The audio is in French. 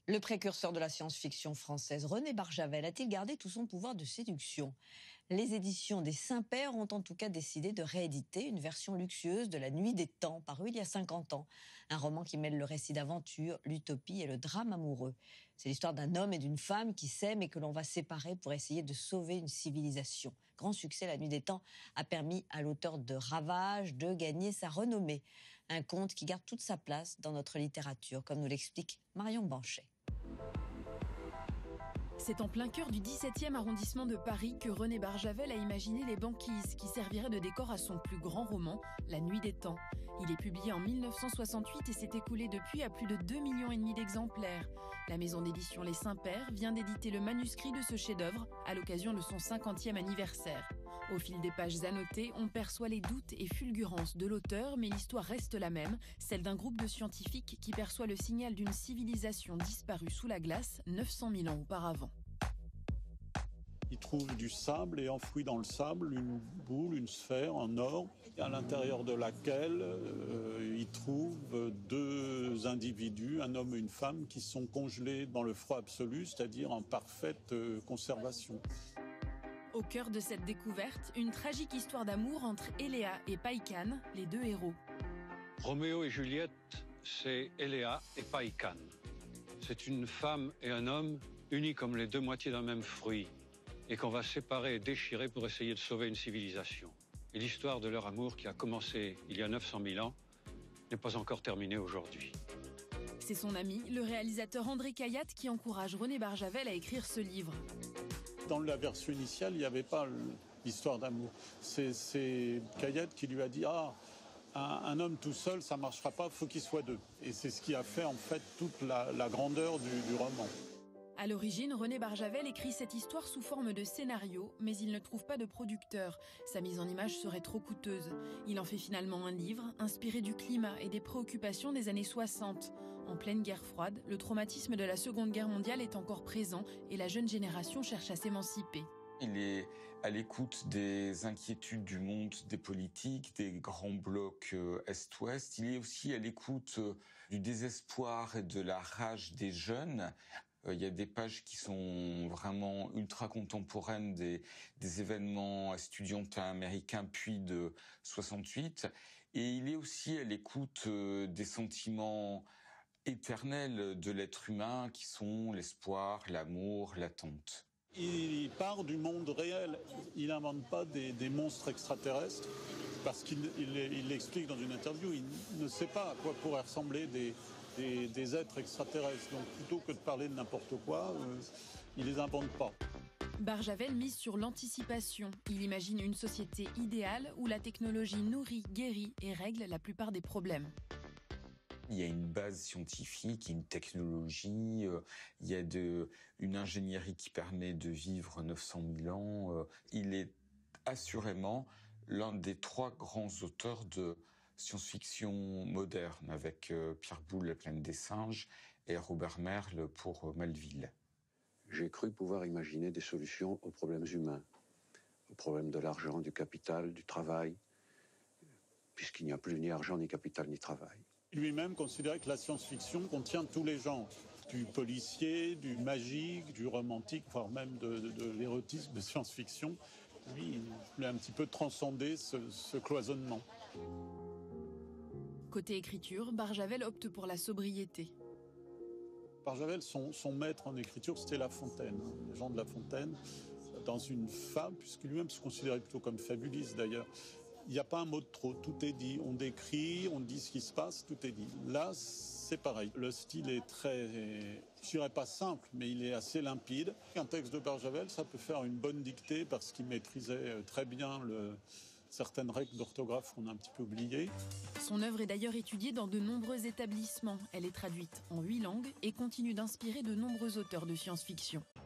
Le précurseur de la science-fiction française, René Barjavel, a-t-il gardé tout son pouvoir de séduction? Les éditions des Saint-Pères ont en tout cas décidé de rééditer une version luxueuse de La Nuit des Temps, parue il y a 50 ans. Un roman qui mêle le récit d'aventure, l'utopie et le drame amoureux. C'est l'histoire d'un homme et d'une femme qui s'aiment et que l'on va séparer pour essayer de sauver une civilisation. Grand succès, La Nuit des Temps a permis à l'auteur de Ravages de gagner sa renommée. Un conte qui garde toute sa place dans notre littérature, comme nous l'explique Marion Banchet. C'est en plein cœur du 17e arrondissement de Paris que René Barjavel a imaginé les banquises qui serviraient de décor à son plus grand roman, La Nuit des Temps. Il est publié en 1968 et s'est écoulé depuis à plus de 2,5 millions d'exemplaires. La maison d'édition Les Saint-Pères vient d'éditer le manuscrit de ce chef-d'œuvre à l'occasion de son 50e anniversaire. Au fil des pages annotées, on perçoit les doutes et fulgurances de l'auteur, mais l'histoire reste la même, celle d'un groupe de scientifiques qui perçoit le signal d'une civilisation disparue sous la glace 900 000 ans auparavant. Il trouve du sable et enfoui dans le sable une boule, une sphère en or, à l'intérieur de laquelle il trouve deux individus, un homme et une femme, qui sont congelés dans le froid absolu, c'est-à-dire en parfaite conservation. Au cœur de cette découverte, une tragique histoire d'amour entre Eléa et Païkane, les deux héros. Roméo et Juliette, c'est Eléa et Païkane. C'est une femme et un homme unis comme les deux moitiés d'un même fruit, et qu'on va séparer et déchirer pour essayer de sauver une civilisation. Et l'histoire de leur amour, qui a commencé il y a 900 000 ans, n'est pas encore terminée aujourd'hui. C'est son ami, le réalisateur André Cayatte, qui encourage René Barjavel à écrire ce livre. Dans la version initiale, il n'y avait pas l'histoire d'amour. C'est Cayatte qui lui a dit « Ah, un homme tout seul, ça ne marchera pas, il faut qu'il soit deux ». Et c'est ce qui a fait en fait toute la grandeur du roman. À l'origine, René Barjavel écrit cette histoire sous forme de scénario, mais il ne trouve pas de producteur. Sa mise en image serait trop coûteuse. Il en fait finalement un livre, inspiré du climat et des préoccupations des années 60. En pleine guerre froide, le traumatisme de la Seconde Guerre mondiale est encore présent et la jeune génération cherche à s'émanciper. Il est à l'écoute des inquiétudes du monde, des politiques, des grands blocs Est-Ouest. Il est aussi à l'écoute du désespoir et de la rage des jeunes. Il y a des pages qui sont vraiment ultra contemporaines des événements estudiantins américains puis de 68. Et il est aussi à l'écoute des sentiments éternels de l'être humain qui sont l'espoir, l'amour, l'attente. Il part du monde réel. Il n'invente pas des monstres extraterrestres parce qu'il l'explique dans une interview. Il ne sait pas à quoi pourraient ressembler des êtres extraterrestres. Donc plutôt que de parler de n'importe quoi, il les invente pas. Barjavel mise sur l'anticipation. Il imagine une société idéale où la technologie nourrit, guérit et règle la plupart des problèmes. Il y a une base scientifique, une technologie, il y a une ingénierie qui permet de vivre 900 000 ans. Il est assurément l'un des 3 grands auteurs de science-fiction moderne, avec Pierre Boulle, La planète des singes, et Robert Merle pour Melville. J'ai cru pouvoir imaginer des solutions aux problèmes humains, aux problèmes de l'argent, du capital, du travail, puisqu'il n'y a plus ni argent, ni capital, ni travail. Lui-même considérait que la science-fiction contient tous les genres, du policier, du magique, du romantique, voire même de l'érotisme de science-fiction. Lui, il voulait un petit peu transcender ce cloisonnement. Côté écriture, Barjavel opte pour la sobriété. Barjavel, son maître en écriture, c'était La Fontaine, Jean de La Fontaine, dans une fable, puisque lui-même se considérait plutôt comme fabuliste d'ailleurs. Il n'y a pas un mot de trop, tout est dit. On décrit, on dit ce qui se passe, tout est dit. Là, c'est pareil. Le style est très, je dirais pas simple, mais il est assez limpide. Un texte de Barjavel, ça peut faire une bonne dictée parce qu'il maîtrisait très bien certaines règles d'orthographe qu'on a un petit peu oubliées. Son œuvre est d'ailleurs étudiée dans de nombreux établissements. Elle est traduite en 8 langues et continue d'inspirer de nombreux auteurs de science-fiction.